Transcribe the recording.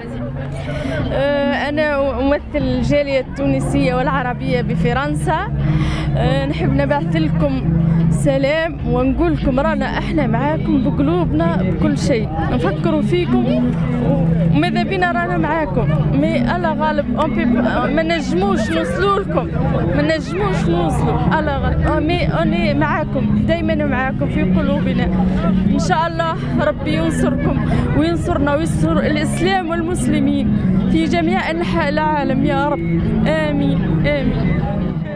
أنا أمثل الجالية التونسية والعربية بفرنسا. نحب نبعث لكم سلام ونقول لكم رانا احنا معاكم بقلوبنا بكل شيء، نفكروا فيكم وماذا بينا رانا معاكم. مي الله غالب ما نجموش نوصلوا لكم، ما نجموش نوصلوا، الله غالب. مي أنا معاكم دائما، معاكم في قلوبنا. ان شاء الله ربي ينصركم وينصرنا وينصر الاسلام والمسلمين في جميع انحاء العالم يا رب. امين امين.